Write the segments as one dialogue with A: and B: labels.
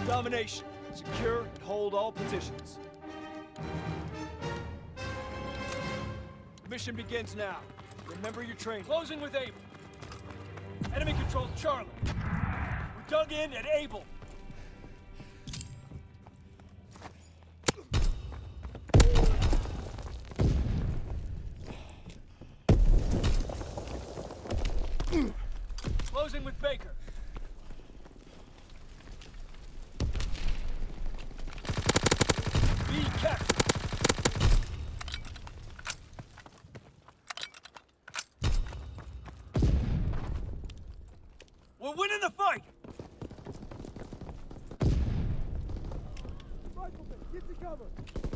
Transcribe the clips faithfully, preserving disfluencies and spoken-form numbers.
A: Domination. Secure and hold all positions. Mission begins now. Remember your training. Closing with Able. Enemy controls Charlie. We're dug in at Able. Closing with Baker. B captured. We're winning the fight! Rifleman, get to cover!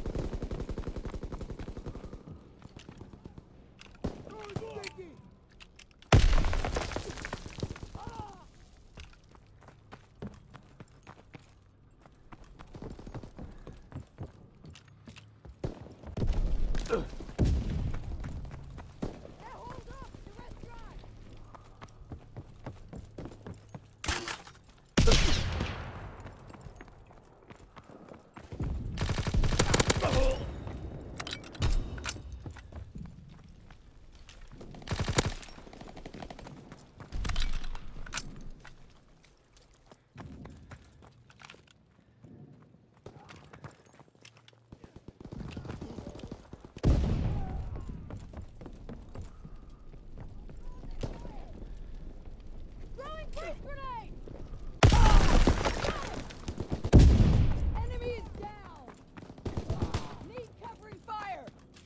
A: Sticky!
B: Grenade! Enemy is down! Need covering fire!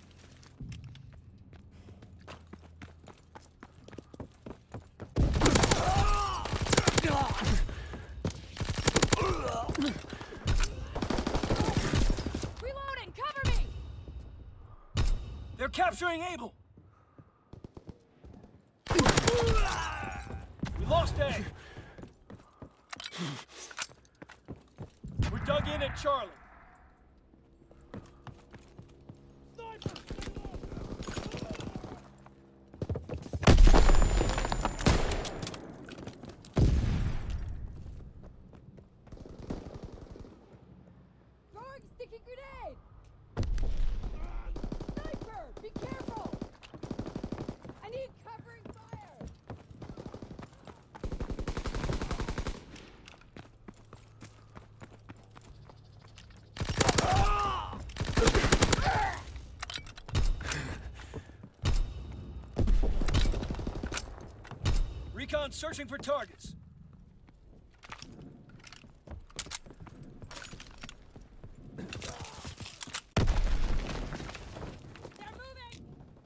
B: Reloading! Cover me!
A: They're capturing Able! We lost A. We're dug in at Charlie. Sniper!
B: Throwing sticky grenade! Sniper! Be careful! I need covering fire!
A: Recon searching for targets.
B: They're moving!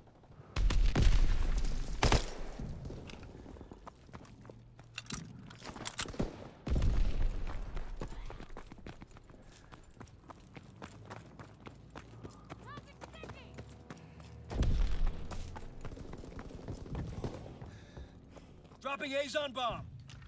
B: Tossing sticky!
A: Dropping Azon bomb.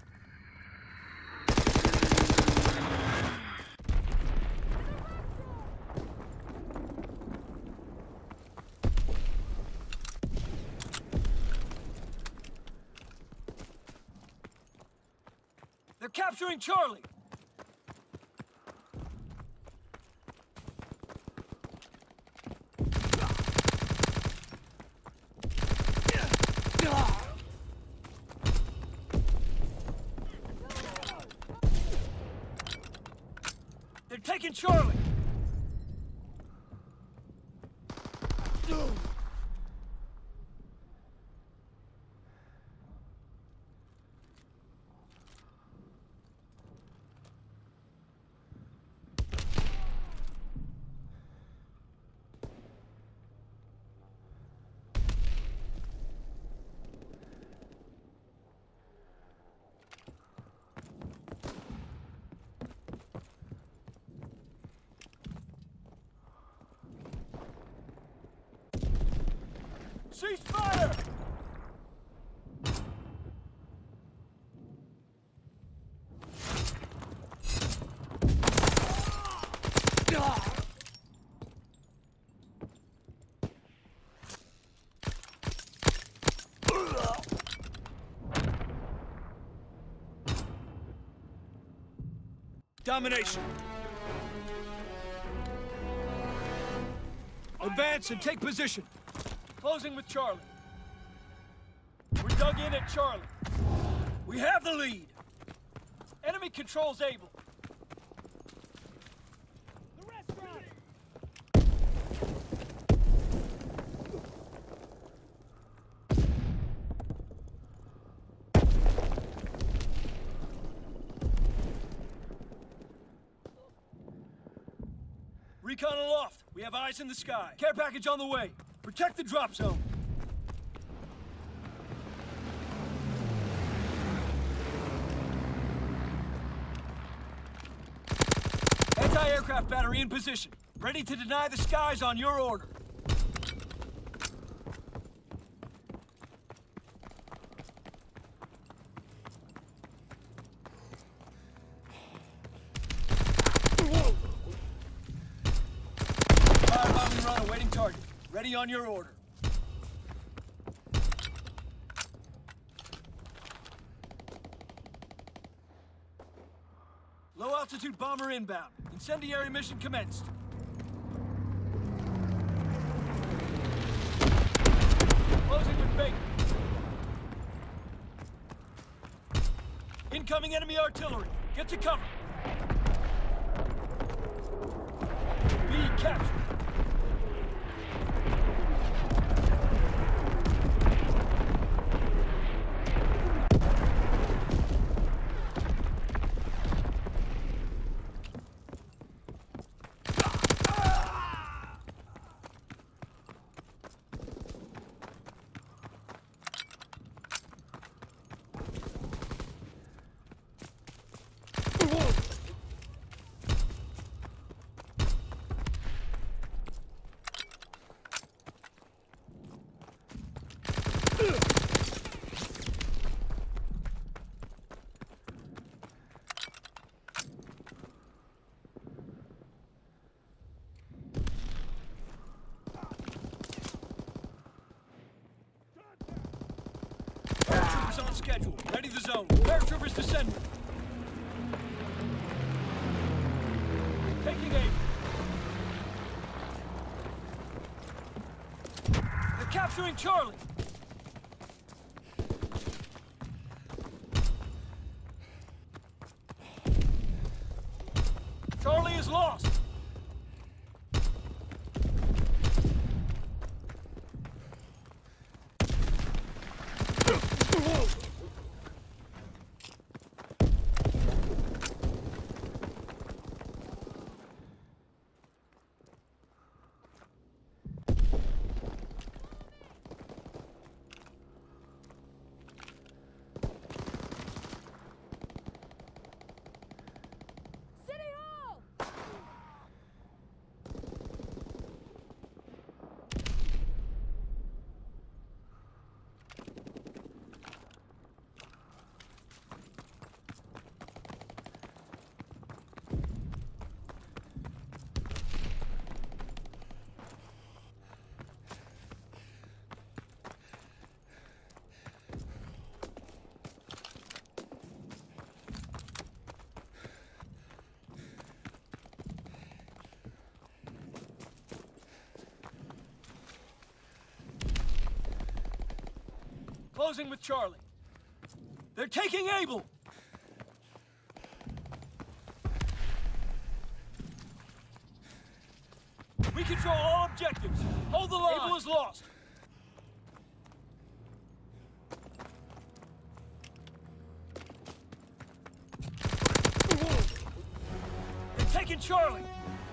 A: They're capturing Charlie. They're taking Charlie. Ceasefire! Domination. Advance and take position. Closing with Charlie. We're dug in at Charlie. We have the lead. Enemy controls Able. The restaurant! Recon aloft. We have eyes in the sky. Care package on the way. Protect the drop zone. Anti-aircraft battery in position. Ready to deny the skies on your order. Firebombing run awaiting target. Ready on your order. Low-altitude bomber inbound. Incendiary mission commenced. Closing with Baker. Incoming enemy artillery. Get to cover. B captured. Paratroopers on schedule. Ready the zone. Paratroopers descending. Taking aim. They're capturing Charlie. Charlie is lost. Closing with Charlie. They're taking Able! We control all objectives. Hold the line. Able is lost. They're taking Charlie.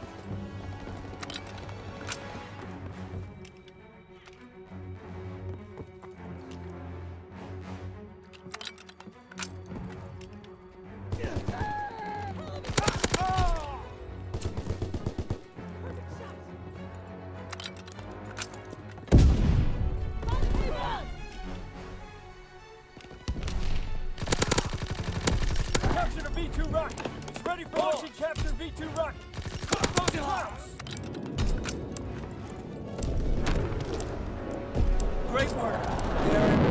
A: V two rocket. It's ready for launching. Capture V two rocket. Cook those clouds. Great work. They're